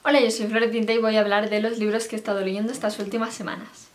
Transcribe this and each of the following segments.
Hola, yo soy Flor Tinta y voy a hablar de los libros que he estado leyendo estas últimas semanas.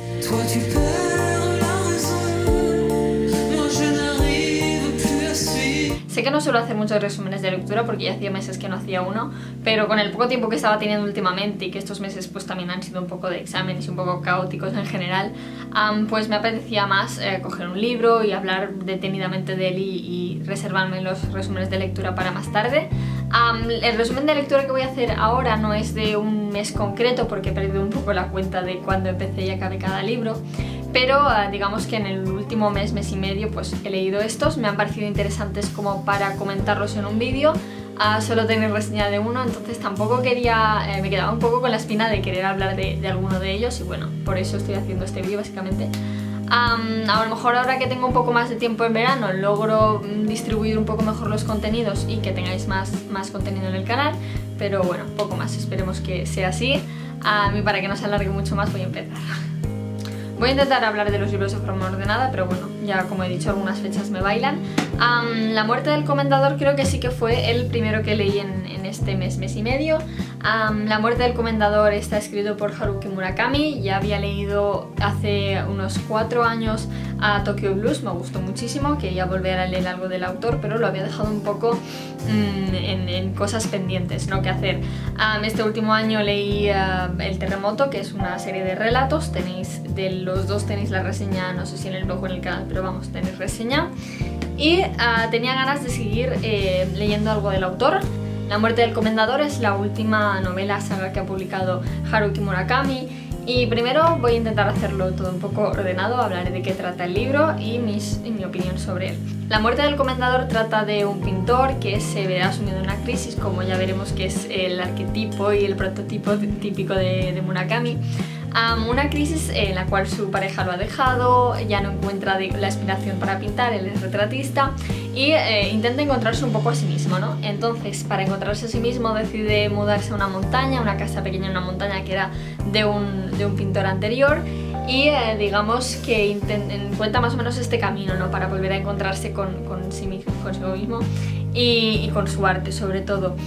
Sé que no suelo hacer muchos resúmenes de lectura porque ya hacía meses que no hacía uno, pero con el poco tiempo que estaba teniendo últimamente y que estos meses pues también han sido un poco de exámenes y un poco caóticos en general, pues me apetecía más coger un libro y hablar detenidamente de él y reservarme los resúmenes de lectura para más tarde. El resumen de lectura que voy a hacer ahora no es de un mes concreto porque he perdido un poco la cuenta de cuándo empecé y acabé cada libro, pero digamos que en el último mes y medio pues he leído estos, me han parecido interesantes como para comentarlos en un vídeo. Solo tener reseña de uno, entonces tampoco quería, me quedaba un poco con la espina de querer hablar de alguno de ellos y bueno, por eso estoy haciendo este vídeo básicamente. A lo mejor ahora que tengo un poco más de tiempo en verano logro distribuir un poco mejor los contenidos y que tengáis más contenido en el canal, pero bueno, poco más, esperemos que sea así. Y para que no se alargue mucho más voy a empezar. Voy a intentar hablar de los libros de forma ordenada, pero bueno, ya como he dicho, algunas fechas me bailan. La muerte del comendador creo que sí que fue el primero que leí en este mes y medio. La muerte del comendador está escrito por Haruki Murakami, ya había leído hace unos 4 años a Tokyo Blues, me gustó muchísimo, quería volver a leer algo del autor, pero lo había dejado un poco en cosas pendientes, ¿no? Que hacer. Este último año leí El Terremoto, que es una serie de relatos, de los dos tenéis la reseña, no sé si en el blog o en el canal, pero vamos, tenéis reseña. Y tenía ganas de seguir leyendo algo del autor. La muerte del comendador es la última novela saga que ha publicado Haruki Murakami y primero voy a intentar hacerlo todo un poco ordenado, hablaré de qué trata el libro y mi opinión sobre él. La muerte del comendador trata de un pintor que se verá sumido en una crisis, como ya veremos que es el arquetipo y el prototipo típico de Murakami. Una crisis en la cual su pareja lo ha dejado, ya no encuentra la inspiración para pintar, él es retratista y intenta encontrarse un poco a sí mismo, ¿no? Entonces, para encontrarse a sí mismo decide mudarse a una montaña, una casa pequeña en una montaña que era de un pintor anterior y digamos que encuentra más o menos este camino, ¿no? Para volver a encontrarse consigo mismo y con su arte sobre todo.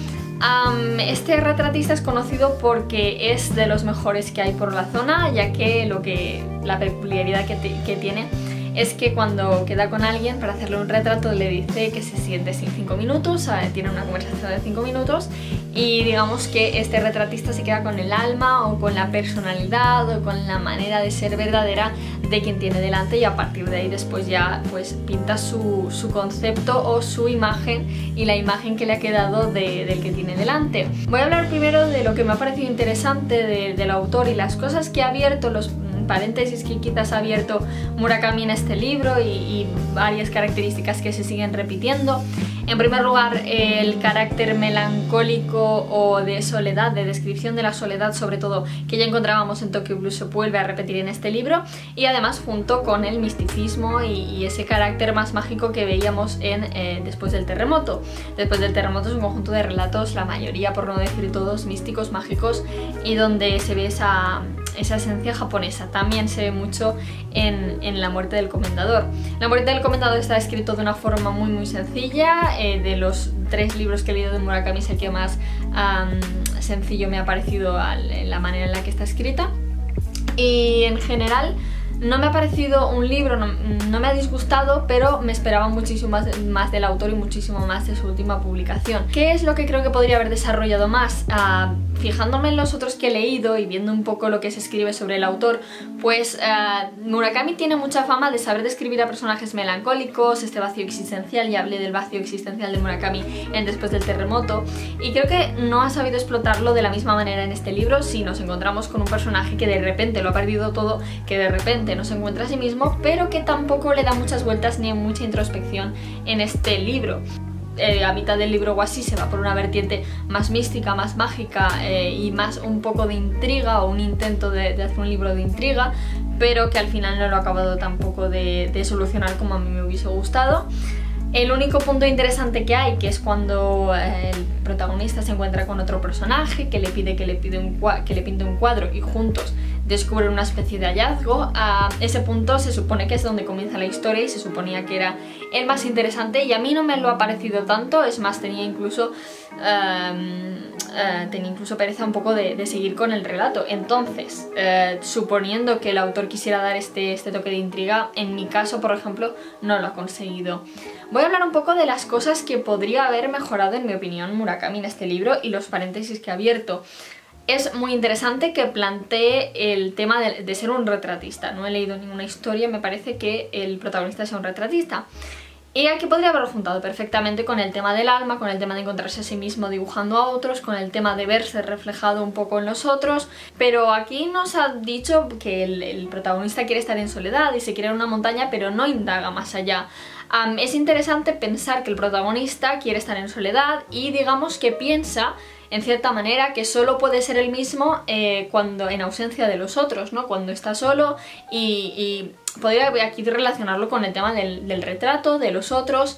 Este retratista es conocido porque es de los mejores que hay por la zona, ya que la peculiaridad que tiene es que cuando queda con alguien para hacerle un retrato le dice que se siente sin 5 minutos, tiene una conversación de 5 minutos y digamos que este retratista se queda con el alma o con la personalidad o con la manera de ser verdadera de quien tiene delante y a partir de ahí después ya pues pinta su concepto o su imagen y la imagen que le ha quedado del que tiene delante. Voy a hablar primero de lo que me ha parecido interesante del autor y las cosas que ha abierto, los paréntesis que quizás ha abierto Murakami en este libro y varias características que se siguen repitiendo. En primer lugar, el carácter melancólico o de soledad, de descripción de la soledad sobre todo, que ya encontrábamos en Tokyo Blues se vuelve a repetir en este libro y además junto con el misticismo y ese carácter más mágico que veíamos en Después del Terremoto. Después del Terremoto es un conjunto de relatos, la mayoría por no decir todos, místicos, mágicos y donde se ve esa esencia japonesa. También se ve mucho en La muerte del comendador. La muerte del comendador está escrito de una forma muy sencilla. De los 3 libros que he leído de Murakami es el que más sencillo me ha parecido la manera en la que está escrita y en general no me ha parecido un libro, no me ha disgustado, pero me esperaba muchísimo más del autor y muchísimo más de su última publicación. ¿Qué es lo que creo que podría haber desarrollado más? Fijándome en los otros que he leído y viendo un poco lo que se escribe sobre el autor, pues Murakami tiene mucha fama de saber describir a personajes melancólicos, este vacío existencial, ya hablé del vacío existencial de Murakami en Después del Terremoto, y creo que no ha sabido explotarlo de la misma manera en este libro. Si nos encontramos con un personaje que de repente lo ha perdido todo, que de repente no se encuentra a sí mismo, pero que tampoco le da muchas vueltas ni mucha introspección en este libro. A mitad del libro o así se va por una vertiente más mística, más mágica y más un poco de intriga o un intento de hacer un libro de intriga, pero que al final no lo ha acabado tampoco de solucionar como a mí me hubiese gustado. El único punto interesante que hay, que es cuando el protagonista se encuentra con otro personaje que le pide que le pinte un cuadro y juntos descubren una especie de hallazgo. A ese punto se supone que es donde comienza la historia y se suponía que era el más interesante, y a mí no me lo ha parecido tanto. Es más, tenía incluso pereza un poco de seguir con el relato. Entonces, suponiendo que el autor quisiera dar este toque de intriga, en mi caso, por ejemplo, no lo ha conseguido. Voy a hablar un poco de las cosas que podría haber mejorado, en mi opinión, Murakami en este libro, y los paréntesis que ha abierto. Es muy interesante que plantee el tema de ser un retratista. No he leído ninguna historia, me parece que el protagonista sea un retratista. Y aquí podría haberlo juntado perfectamente con el tema del alma, con el tema de encontrarse a sí mismo dibujando a otros, con el tema de verse reflejado un poco en los otros, pero aquí nos ha dicho que el protagonista quiere estar en soledad y se quiere en una montaña, pero no indaga más allá. Es interesante pensar que el protagonista quiere estar en soledad y digamos que piensa, en cierta manera, que solo puede ser el mismo cuando en ausencia de los otros, ¿no? Cuando está solo, y podría aquí relacionarlo con el tema del retrato, de los otros,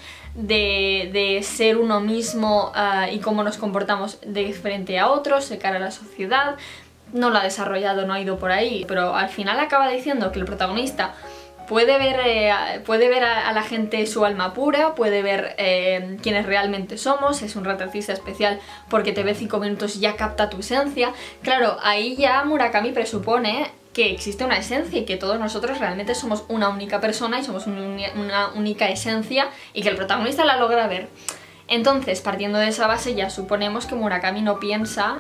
de ser uno mismo y cómo nos comportamos de frente a otros, de cara a la sociedad. No lo ha desarrollado, no ha ido por ahí, pero al final acaba diciendo que el protagonista puede ver a la gente su alma pura, puede ver quiénes realmente somos, es un retratista especial porque te ve 5 minutos y ya capta tu esencia. Claro, ahí ya Murakami presupone que existe una esencia y que todos nosotros realmente somos una única persona y somos una única esencia, y que el protagonista la logra ver. Entonces, partiendo de esa base, ya suponemos que Murakami no piensa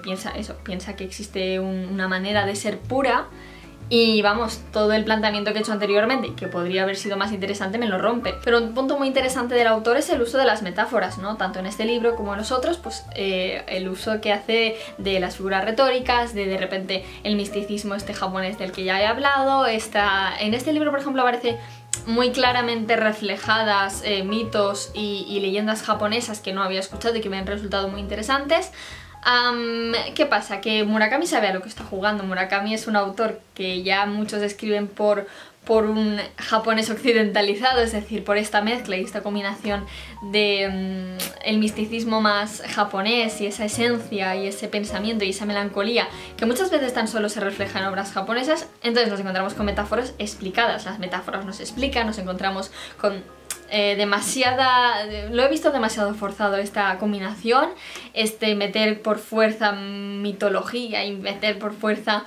que existe una manera de ser pura. Y vamos, todo el planteamiento que he hecho anteriormente, que podría haber sido más interesante, me lo rompe. Pero un punto muy interesante del autor es el uso de las metáforas, ¿no? Tanto en este libro como en los otros, pues el uso que hace de las figuras retóricas, de repente el misticismo japonés del que ya he hablado. En este libro, por ejemplo, aparece muy claramente reflejadas mitos y leyendas japonesas que no había escuchado y que me han resultado muy interesantes. ¿Qué pasa? Que Murakami sabe a lo que está jugando. Murakami es un autor que ya muchos describen por un japonés occidentalizado, es decir, por esta mezcla y esta combinación de el misticismo más japonés y esa esencia y ese pensamiento y esa melancolía que muchas veces tan solo se refleja en obras japonesas. Entonces nos encontramos con metáforas explicadas. Las metáforas nos explican, nos encontramos con lo he visto demasiado forzado esta combinación, meter por fuerza mitología y meter por fuerza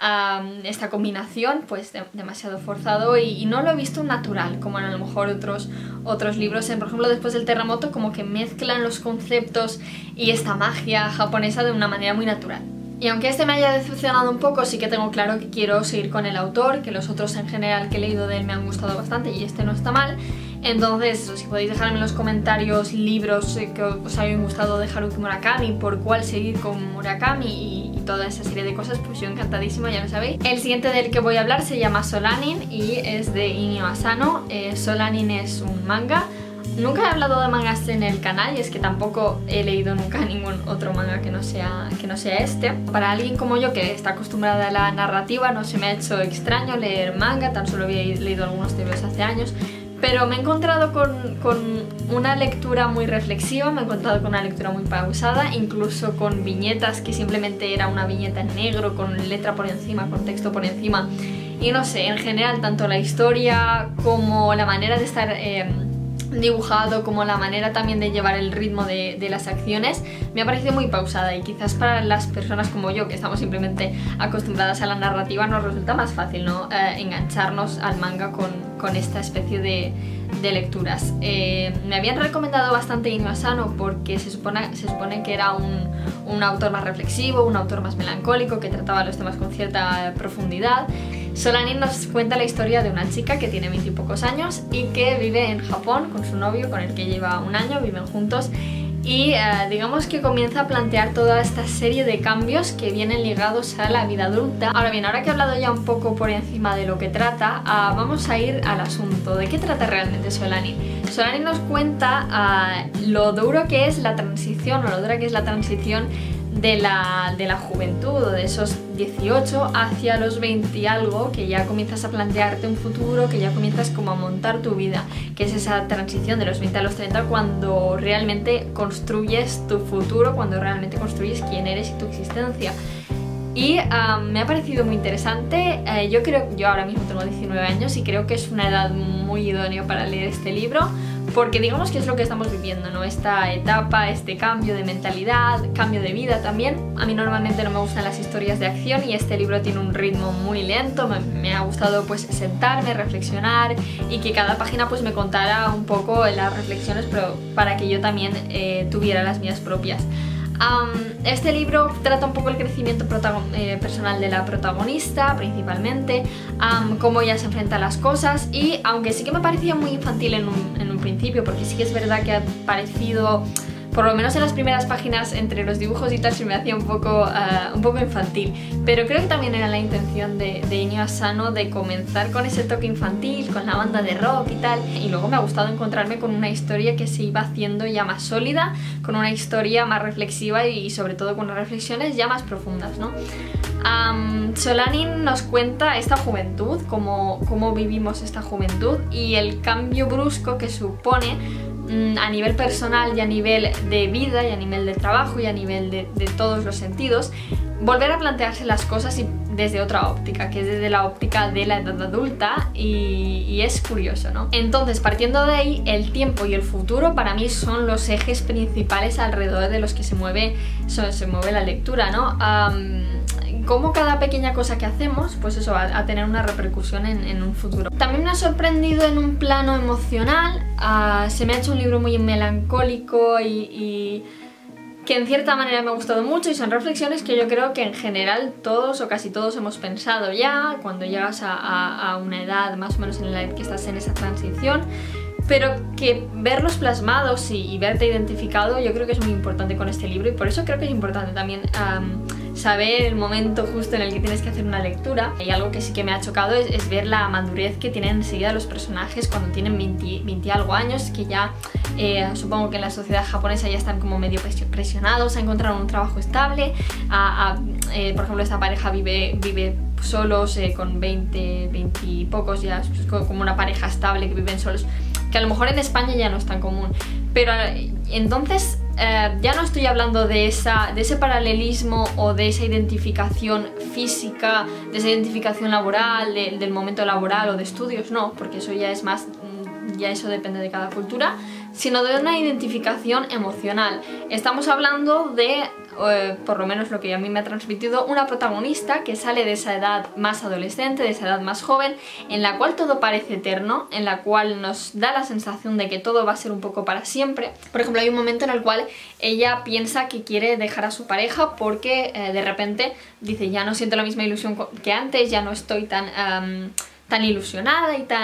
esta combinación, pues demasiado forzado, y no lo he visto natural, como en a lo mejor otros libros, por ejemplo Después del terremoto, como que mezclan los conceptos y esta magia japonesa de una manera muy natural. Y aunque me haya decepcionado un poco, sí que tengo claro que quiero seguir con el autor, que los otros en general que he leído de él me han gustado bastante y este no está mal. Entonces, si podéis dejarme en los comentarios libros que os hayan gustado de Haruki Murakami, por cuál seguir con Murakami y toda esa serie de cosas, pues yo encantadísima, ya lo sabéis. El siguiente del que voy a hablar se llama Solanin y es de Inio Asano. Solanin es un manga. Nunca he hablado de mangas en el canal, y es que tampoco he leído nunca ningún otro manga que no sea este. Para alguien como yo, que está acostumbrada a la narrativa, no se me ha hecho extraño leer manga, tan solo había leído algunos libros hace años, pero me he encontrado con una lectura muy reflexiva, me he encontrado con una lectura muy pausada, incluso con viñetas que simplemente era una viñeta en negro, con letra por encima, con texto por encima. Y no sé, en general, tanto la historia como la manera de estar dibujado, como la manera también de llevar el ritmo de las acciones, me ha parecido muy pausada, y quizás para las personas como yo, que estamos simplemente acostumbradas a la narrativa, nos resulta más fácil, ¿no? Engancharnos al manga con esta especie de lecturas. Me habían recomendado bastante Inio Asano porque se supone que era un autor más reflexivo, un autor más melancólico, que trataba los temas con cierta profundidad. Solanin nos cuenta la historia de una chica que tiene 20 y pocos años y que vive en Japón con su novio, con el que lleva un año, viven juntos, y digamos que comienza a plantear toda esta serie de cambios que vienen ligados a la vida adulta. Ahora bien, ahora que he hablado ya un poco por encima de lo que trata, vamos a ir al asunto. ¿De qué trata realmente Solanin? Solanin nos cuenta lo duro que es la transición, o lo dura que es la transición de la juventud, o de esos 18 hacia los 20 y algo, que ya comienzas a plantearte un futuro, que ya comienzas como a montar tu vida, que es esa transición de los 20 a los 30, cuando realmente construyes tu futuro, cuando realmente construyes quién eres y tu existencia. y me ha parecido muy interesante. Yo ahora mismo tengo 19 años y creo que es una edad muy idónea para leer este libro, porque digamos que es lo que estamos viviendo, ¿no? Esta etapa, este cambio de mentalidad, cambio de vida también. A mí normalmente no me gustan las historias de acción y este libro tiene un ritmo muy lento. Me ha gustado pues sentarme, reflexionar y que cada página pues me contara un poco las reflexiones, pero para que yo también tuviera las mías propias. Este libro trata un poco el crecimiento personal de la protagonista, principalmente, cómo ella se enfrenta a las cosas, y aunque sí que me parecía muy infantil en un principio, porque sí que es verdad que ha parecido, por lo menos en las primeras páginas, entre los dibujos y tal, se me hacía un poco infantil, pero creo que también era la intención de Inio Asano de comenzar con ese toque infantil, con la banda de rock y tal, y luego me ha gustado encontrarme con una historia que se iba haciendo ya más sólida, con una historia más reflexiva y sobre todo con unas reflexiones ya más profundas, ¿no? Solanin nos cuenta esta juventud, cómo vivimos esta juventud y el cambio brusco que supone a nivel personal y a nivel de vida y a nivel de trabajo y a nivel de todos los sentidos, volver a plantearse las cosas desde otra óptica, que es desde la óptica de la edad adulta, y es curioso, ¿no? Entonces, partiendo de ahí, el tiempo y el futuro para mí son los ejes principales alrededor de los que se mueve la lectura, ¿no? Cómo cada pequeña cosa que hacemos, pues eso va a tener una repercusión en un futuro. También me ha sorprendido en un plano emocional. Se me ha hecho un libro muy melancólico y que en cierta manera me ha gustado mucho, y son reflexiones que yo creo que en general todos o casi todos hemos pensado ya cuando llegas a una edad más o menos en la que estás en esa transición, pero que verlos plasmados y verte identificado yo creo que es muy importante con este libro, y por eso creo que es importante también saber el momento justo en el que tienes que hacer una lectura. Y algo que sí que me ha chocado es ver la madurez que tienen enseguida los personajes cuando tienen 20 y algo años, que ya supongo que en la sociedad japonesa ya están como medio presionados a encontrar un trabajo estable. Por ejemplo, esta pareja vive solos con 20 y pocos, ya es como una pareja estable que viven solos, que a lo mejor en España ya no es tan común, pero entonces ya no estoy hablando de ese paralelismo o de esa identificación física, de esa identificación laboral, del momento laboral o de estudios, no, porque eso ya es más, ya eso depende de cada cultura, sino de una identificación emocional. Estamos hablando de, por lo menos lo que a mí me ha transmitido, una protagonista que sale de esa edad más adolescente, de esa edad más joven, en la cual todo parece eterno, en la cual nos da la sensación de que todo va a ser un poco para siempre. Por ejemplo, hay un momento en el cual ella piensa que quiere dejar a su pareja porque de repente dice, ya no siento la misma ilusión que antes, ya no estoy tan ilusionada y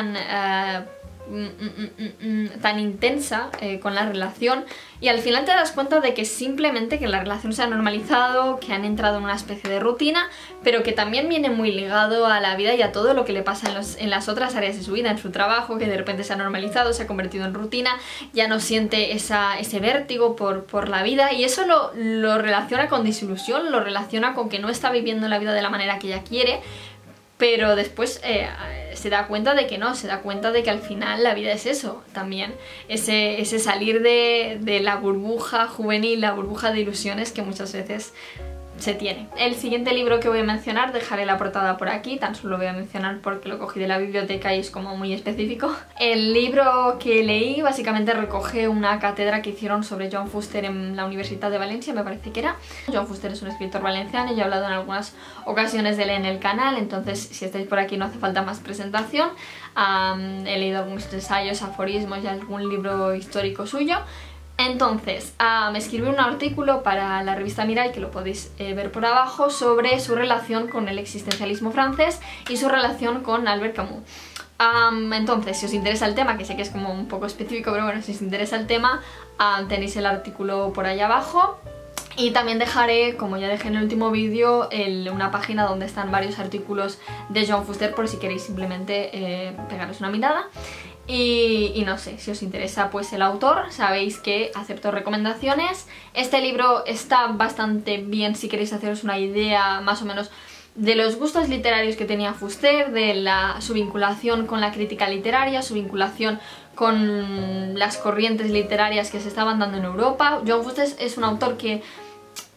tan intensa con la relación, y al final te das cuenta de que simplemente que la relación se ha normalizado, que han entrado en una especie de rutina, pero que también viene muy ligado a la vida y a todo lo que le pasa en las otras áreas de su vida, en su trabajo, que de repente se ha normalizado, se ha convertido en rutina, ya no siente ese vértigo por la vida, y eso lo relaciona con desilusión, lo relaciona con que no está viviendo la vida de la manera que ella quiere. Pero después se da cuenta de que no, se da cuenta de que al final la vida es eso también, ese salir de la burbuja juvenil, la burbuja de ilusiones que muchas veces se tiene. El siguiente libro que voy a mencionar, dejaré la portada por aquí, tan solo lo voy a mencionar porque lo cogí de la biblioteca y es como muy específico. El libro que leí básicamente recoge una cátedra que hicieron sobre John Fuster en la Universidad de Valencia, me parece que era. John Fuster es un escritor valenciano y yo he hablado en algunas ocasiones de él en el canal, entonces si estáis por aquí no hace falta más presentación. He leído algunos ensayos, aforismos y algún libro histórico suyo. Entonces, me escribió un artículo para la revista Mirai, que lo podéis ver por abajo, sobre su relación con el existencialismo francés y su relación con Albert Camus. Entonces, si os interesa el tema, que sé que es como un poco específico, pero bueno, si os interesa el tema, tenéis el artículo por ahí abajo. Y también dejaré, como ya dejé en el último vídeo, una página donde están varios artículos de John Fuster por si queréis simplemente pegaros una mirada. Y no sé, si os interesa pues el autor, sabéis que acepto recomendaciones. Este libro está bastante bien si queréis haceros una idea más o menos de los gustos literarios que tenía Fuster, de su vinculación con la crítica literaria, su vinculación con las corrientes literarias que se estaban dando en Europa. John Fuster es un autor que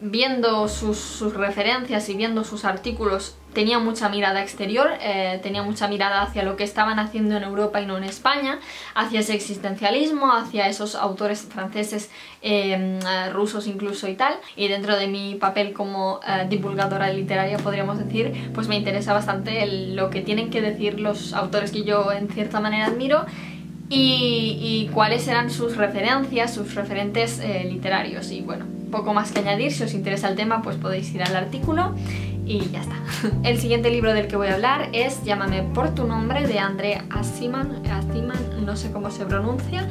viendo sus referencias y viendo sus artículos, tenía mucha mirada exterior, tenía mucha mirada hacia lo que estaban haciendo en Europa y no en España, hacia ese existencialismo, hacia esos autores franceses, rusos incluso y tal. Y dentro de mi papel como divulgadora literaria, podríamos decir, pues me interesa bastante lo que tienen que decir los autores que yo en cierta manera admiro y cuáles eran sus referencias, sus referentes literarios. Y bueno, poco más que añadir. Si os interesa el tema, pues podéis ir al artículo y ya está. El siguiente libro del que voy a hablar es Llámame por tu nombre, de André Aciman, no sé cómo se pronuncia,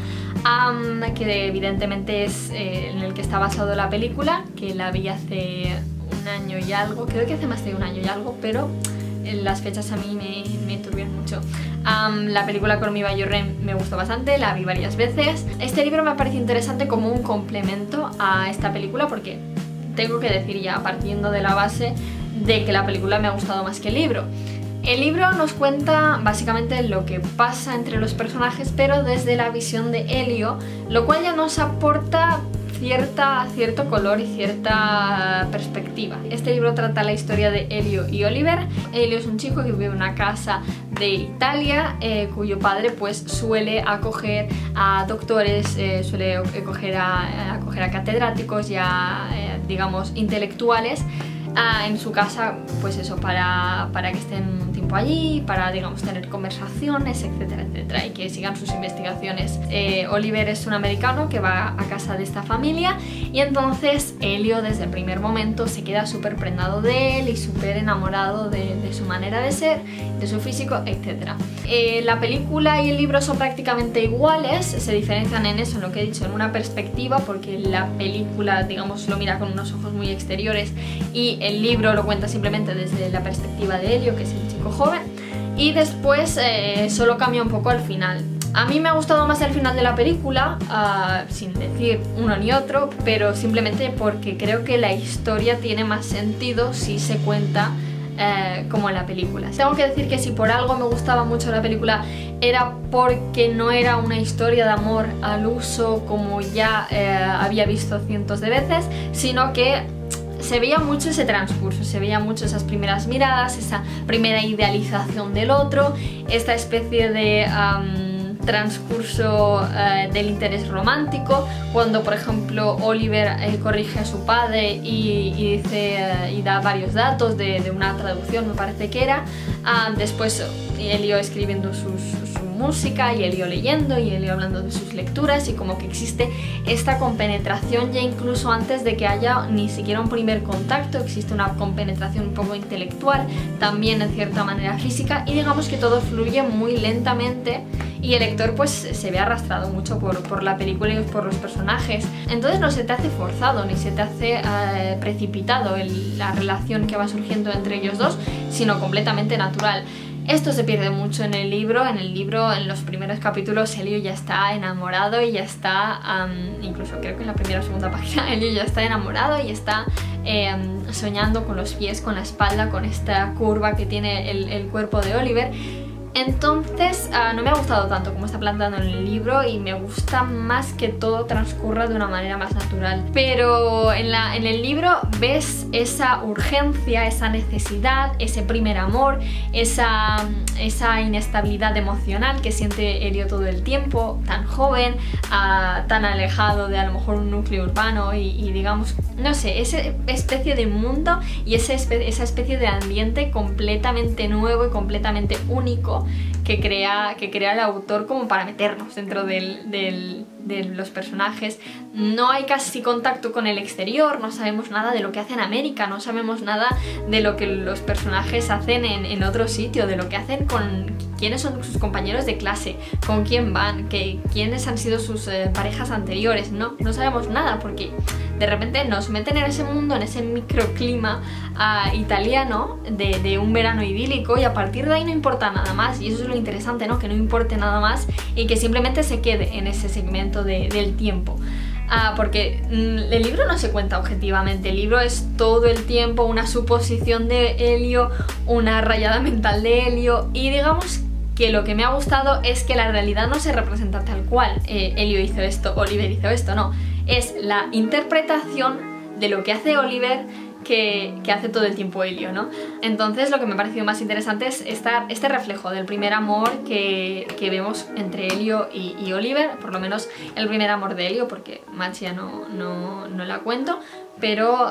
que evidentemente es en el que está basado la película, que la vi hace un año y algo, creo que hace más de un año y algo, pero las fechas a mí me turbian mucho. La película Call Me By Your Name me gustó bastante, la vi varias veces. Este libro me parece interesante como un complemento a esta película, porque tengo que decir ya, partiendo de la base de que la película me ha gustado más que el libro. El libro nos cuenta básicamente lo que pasa entre los personajes, pero desde la visión de Elio, lo cual ya nos aporta cierto color y cierta perspectiva. Este libro trata la historia de Elio y Oliver. Elio es un chico que vive en una casa de Italia, cuyo padre pues suele acoger a doctores, suele acoger a catedráticos y a, digamos, intelectuales en su casa, pues eso, para que estén un tiempo allí, para, digamos, tener conversaciones, etcétera, etcétera, y que sigan sus investigaciones. Oliver es un americano que va a casa de esta familia, y entonces Elio desde el primer momento se queda súper prendado de él y súper enamorado de su manera de ser, de su físico, etcétera. La película y el libro son prácticamente iguales, se diferencian en eso, en lo que he dicho, en una perspectiva, porque la película, digamos, lo mira con unos ojos muy exteriores y el libro lo cuenta simplemente desde la perspectiva de Elio, que es el chico joven, y después solo cambia un poco al final. A mí me ha gustado más el final de la película, sin decir uno ni otro, pero simplemente porque creo que la historia tiene más sentido si se cuenta como en la película. Tengo que decir que si por algo me gustaba mucho la película era porque no era una historia de amor al uso como ya había visto cientos de veces, sino que se veía mucho ese transcurso, se veía mucho esas primeras miradas, esa primera idealización del otro, esta especie de transcurso del interés romántico, cuando por ejemplo Oliver corrige a su padre y dice y da varios datos de una traducción, me parece que era, después Elio escribiendo su música y Elio leyendo y Elio hablando de sus lecturas, y como que existe esta compenetración ya incluso antes de que haya ni siquiera un primer contacto, existe una compenetración un poco intelectual, también en cierta manera física, y digamos que todo fluye muy lentamente y el lector pues se ve arrastrado mucho por la película y por los personajes. Entonces no se te hace forzado ni se te hace precipitado la relación que va surgiendo entre ellos dos, sino completamente natural. Esto se pierde mucho en el libro. En los primeros capítulos Elio ya está enamorado y ya está, incluso creo que en la primera o segunda página, Elio ya está enamorado y está soñando con los pies, con la espalda, con esta curva que tiene el cuerpo de Oliver. Entonces no me ha gustado tanto como está planteado en el libro, y me gusta más que todo transcurra de una manera más natural. Pero en el libro ves esa urgencia, esa necesidad, ese primer amor, esa inestabilidad emocional que siente Elio todo el tiempo, tan joven, tan alejado de a lo mejor un núcleo urbano y digamos, no sé, esa especie de mundo y esa especie de ambiente completamente nuevo y completamente único que crea el autor como para meternos dentro de los personajes. No hay casi contacto con el exterior, no sabemos nada de lo que hace en América, no sabemos nada de lo que los personajes hacen en otro sitio, de lo que hacen con quiénes son sus compañeros de clase, con quién van, quiénes han sido sus parejas anteriores. No sabemos nada, porque de repente nos meten en ese mundo, en ese microclima italiano de un verano idílico, y a partir de ahí no importa nada más. Y eso es lo interesante, ¿no? Que no importe nada más y que simplemente se quede en ese segmento del tiempo. Porque el libro no se cuenta objetivamente, el libro es todo el tiempo una suposición de Elio, una rayada mental de Elio, y digamos que lo que me ha gustado es que la realidad no se representa tal cual. Elio hizo esto, Oliver hizo esto, no. Es la interpretación de lo que hace Oliver que hace todo el tiempo Elio, ¿no? Entonces lo que me ha parecido más interesante es este reflejo del primer amor que vemos entre Elio y Oliver, por lo menos el primer amor de Elio, porque Max ya no la cuento, pero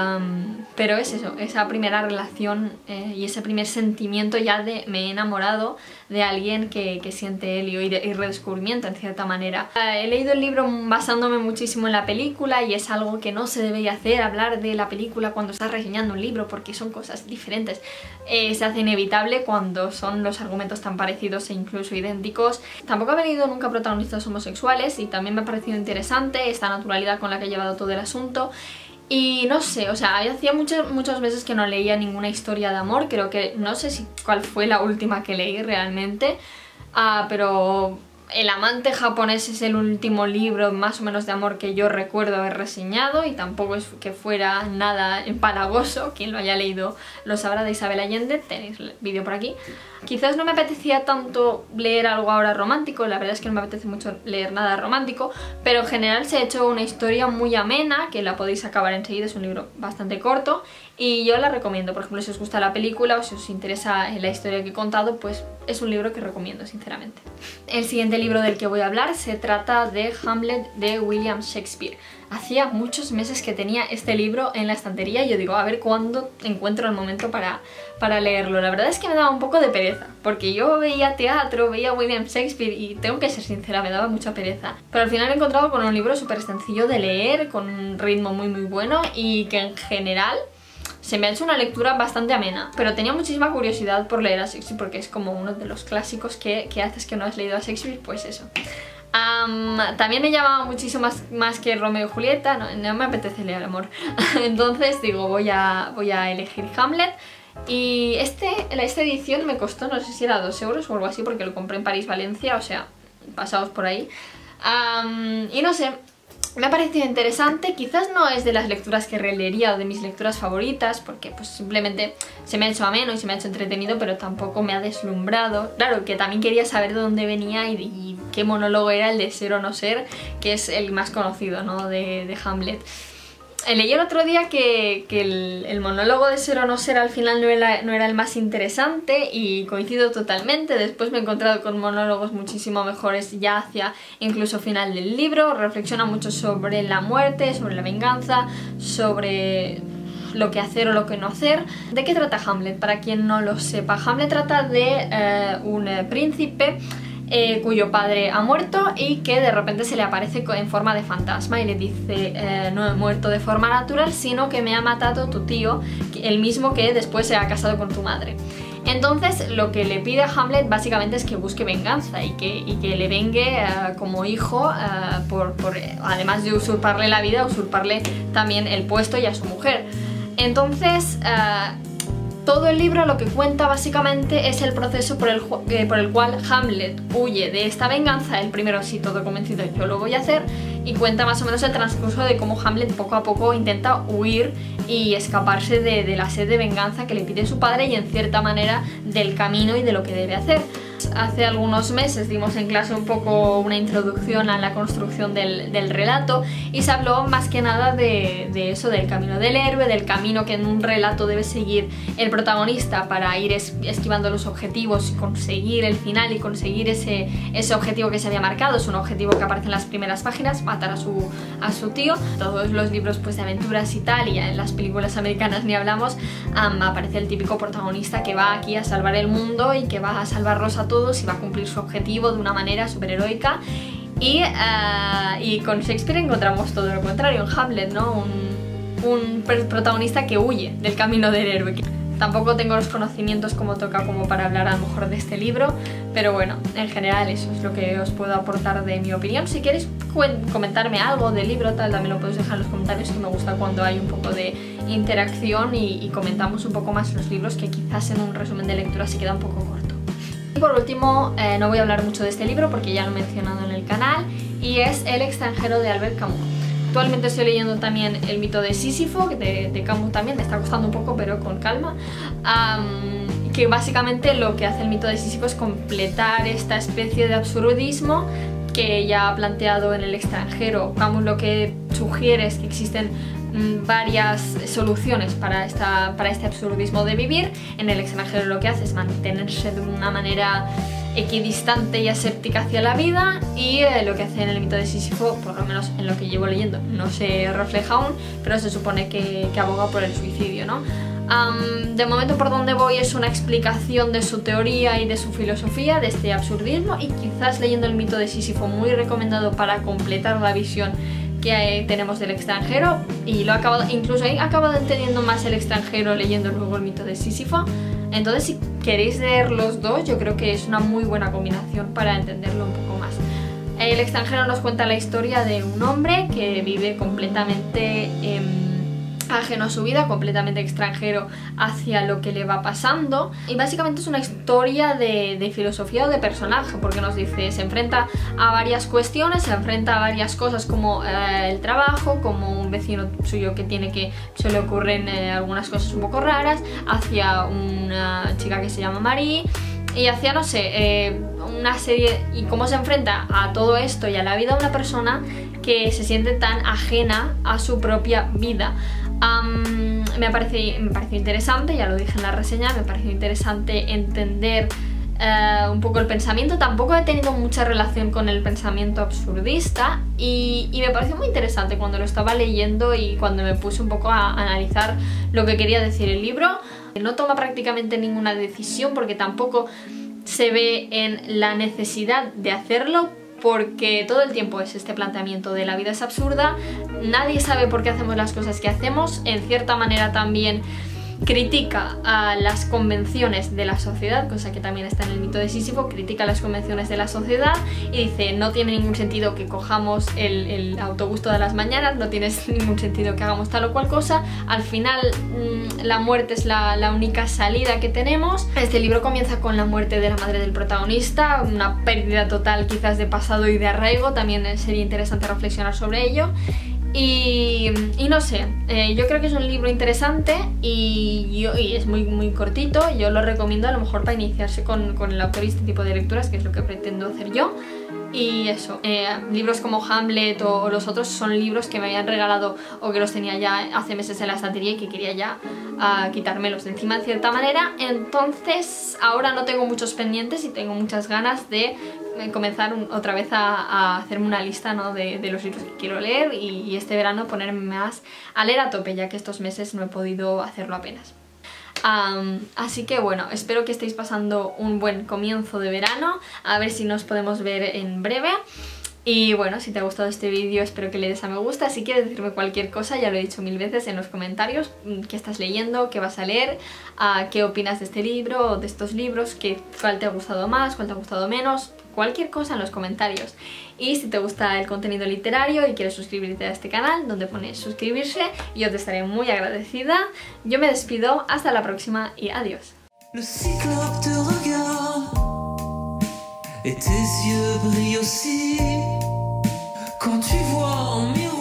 es eso, esa primera relación y ese primer sentimiento ya de me he enamorado de alguien que siente Elio y redescubrimiento en cierta manera. He leído el libro basándome muchísimo en la película y es algo que no se debería hacer, hablar de la película cuando estás reseñando un libro porque son cosas diferentes. Se hace inevitable cuando son los argumentos tan parecidos e incluso idénticos. Tampoco he leído nunca protagonistas homosexuales y también me ha parecido interesante esta naturalidad con la que he llevado todo el asunto. Y no sé, o sea, hacía muchos meses que no leía ninguna historia de amor, creo que no sé cuál fue la última que leí realmente, pero El amante japonés es el último libro más o menos de amor que yo recuerdo haber reseñado y tampoco es que fuera nada empalagoso, quien lo haya leído lo sabrá, de Isabel Allende, tenéis el vídeo por aquí. Quizás no me apetecía tanto leer algo ahora romántico, la verdad es que no me apetece mucho leer nada romántico, pero en general se ha hecho una historia muy amena, que la podéis acabar enseguida, es un libro bastante corto y yo la recomiendo. Por ejemplo, si os gusta la película o si os interesa la historia que he contado, pues es un libro que recomiendo sinceramente. El siguiente libro del que voy a hablar se trata de Hamlet de William Shakespeare. Hacía muchos meses que tenía este libro en la estantería y yo digo, a ver cuándo encuentro el momento para leerlo. La verdad es que me daba un poco de pereza, porque yo veía teatro, veía William Shakespeare y tengo que ser sincera, me daba mucha pereza. Pero al final he encontrado con un libro súper sencillo de leer, con un ritmo muy bueno y que en general se me ha hecho una lectura bastante amena, pero tenía muchísima curiosidad por leer a Shakespeare porque es como uno de los clásicos que haces que no has leído a Shakespeare, pues eso. También me llamaba muchísimo más que Romeo y Julieta, no me apetece leer amor. Entonces digo, voy a elegir Hamlet. Y esta edición me costó, no sé si era 2 euros o algo así, porque lo compré en París, Valencia, o sea, pasados por ahí. Y no sé, me ha parecido interesante, quizás no es de las lecturas que releería o de mis lecturas favoritas, porque pues simplemente se me ha hecho ameno y se me ha hecho entretenido, pero tampoco me ha deslumbrado. Claro, que también quería saber de dónde venía y qué monólogo era el de Ser o no ser, que es el más conocido, ¿no?, de Hamlet. Leí el otro día que el monólogo de Ser o no ser al final no era el más interesante y coincido totalmente. Después me he encontrado con monólogos muchísimo mejores ya hacia incluso final del libro. Reflexiona mucho sobre la muerte, sobre la venganza, sobre lo que hacer o lo que no hacer. ¿De qué trata Hamlet? Para quien no lo sepa, Hamlet trata de un príncipe cuyo padre ha muerto y que de repente se le aparece en forma de fantasma y le dice no he muerto de forma natural, sino que me ha matado tu tío, el mismo que después se ha casado con tu madre. Entonces lo que le pide a Hamlet básicamente es que busque venganza y que le vengue como hijo, además de usurparle la vida, usurparle también el puesto y a su mujer. Entonces todo el libro lo que cuenta básicamente es el proceso por el cual Hamlet huye de esta venganza. El primero, sí, todo convencido, yo lo voy a hacer, y cuenta más o menos el transcurso de cómo Hamlet poco a poco intenta huir y escaparse de la sed de venganza que le pide su padre y en cierta manera del camino y de lo que debe hacer. Hace algunos meses dimos en clase un poco una introducción a la construcción del relato y se habló más que nada de eso, del camino del héroe, del camino que en un relato debe seguir el protagonista para ir esquivando los objetivos y conseguir el final y conseguir ese objetivo que se había marcado. Es un objetivo que aparece en las primeras páginas, matar a su tío. Todos los libros pues de aventuras y tal, y en las películas americanas ni hablamos, aparece el típico protagonista que va aquí a salvar el mundo y que va a salvarlos a todos y va a cumplir su objetivo de una manera superheroica. Y con Shakespeare encontramos todo lo contrario, en Hamlet, ¿no? Un protagonista que huye del camino del héroe. Tampoco tengo los conocimientos como toca como para hablar a lo mejor de este libro, pero bueno, en general eso es lo que os puedo aportar de mi opinión. Si queréis comentarme algo del libro, tal, también lo podéis dejar en los comentarios, que me gusta cuando hay un poco de interacción y comentamos un poco más los libros, que quizás en un resumen de lectura se queda un poco corto. Y por último, no voy a hablar mucho de este libro porque ya lo he mencionado en el canal, y es El extranjero de Albert Camus. Actualmente estoy leyendo también El mito de Sísifo, de Camus también, me está costando un poco pero con calma, que básicamente lo que hace el mito de Sísifo es completar esta especie de absurdismo que ya ha planteado en El extranjero. Camus lo que sugiere es que existen varias soluciones para este absurdismo de vivir. En el extranjero lo que hace es mantenerse de una manera equidistante y aséptica hacia la vida, y lo que hace en el mito de Sísifo, por lo menos en lo que llevo leyendo, no se refleja aún, pero se supone que aboga por el suicidio, ¿no? De momento por donde voy es una explicación de su teoría y de su filosofía, de este absurdismo, y quizás leyendo el mito de Sísifo, muy recomendado para completar la visión que tenemos del extranjero, y lo he acabado, incluso he acabado entendiendo más el extranjero leyendo luego el mito de Sísifo. Entonces, si queréis leer los dos, yo creo que es una muy buena combinación para entenderlo un poco más. El extranjero nos cuenta la historia de un hombre que vive completamente ajeno a su vida, completamente extranjero hacia lo que le va pasando, y básicamente es una historia de filosofía o de personaje, porque nos dice, se enfrenta a varias cuestiones, se enfrenta a varias cosas como el trabajo, como un vecino suyo que se le ocurren algunas cosas un poco raras, hacia una chica que se llama Marie, y hacia, no sé, una serie, y cómo se enfrenta a todo esto y a la vida de una persona que se siente tan ajena a su propia vida. Me pareció interesante, ya lo dije en la reseña, me pareció interesante entender un poco el pensamiento. Tampoco he tenido mucha relación con el pensamiento absurdista, y me pareció muy interesante cuando lo estaba leyendo y cuando me puse un poco a analizar lo que quería decir el libro. No toma prácticamente ninguna decisión porque tampoco se ve en la necesidad de hacerlo, porque todo el tiempo es este planteamiento de la vida es absurda, nadie sabe por qué hacemos las cosas que hacemos. En cierta manera también critica a las convenciones de la sociedad, cosa que también está en el mito de Sísifo, critica las convenciones de la sociedad y dice, no tiene ningún sentido que cojamos el autobús todas las mañanas, no tiene ningún sentido que hagamos tal o cual cosa, al final la muerte es la única salida que tenemos. Este libro comienza con la muerte de la madre del protagonista, una pérdida total quizás de pasado y de arraigo, también sería interesante reflexionar sobre ello. Y no sé, yo creo que es un libro interesante y es muy cortito. Yo lo recomiendo a lo mejor para iniciarse con el autor y este tipo de lecturas, que es lo que pretendo hacer yo. Y eso, libros como Hamlet o los otros son libros que me habían regalado o que los tenía ya hace meses en la estantería y que quería ya quitármelos de encima en cierta manera. Entonces ahora no tengo muchos pendientes y tengo muchas ganas de comenzar otra vez a hacerme una lista, ¿no?, de los libros que quiero leer, y este verano ponerme más a leer a tope, ya que estos meses no he podido hacerlo apenas. Así que bueno, espero que estéis pasando un buen comienzo de verano, a ver si nos podemos ver en breve. Y bueno, si te ha gustado este vídeo espero que le des a me gusta. Si quieres decirme cualquier cosa, ya lo he dicho 1000 veces en los comentarios, qué estás leyendo, qué vas a leer, qué opinas de este libro o de estos libros, cuál te ha gustado más, cuál te ha gustado menos, cualquier cosa en los comentarios. Y si te gusta el contenido literario y quieres suscribirte a este canal, donde pone suscribirse, yo te estaré muy agradecida. Yo me despido, hasta la próxima y adiós. Le cyclope te regarde et tes yeux brillent aussi quand tu vois en miroir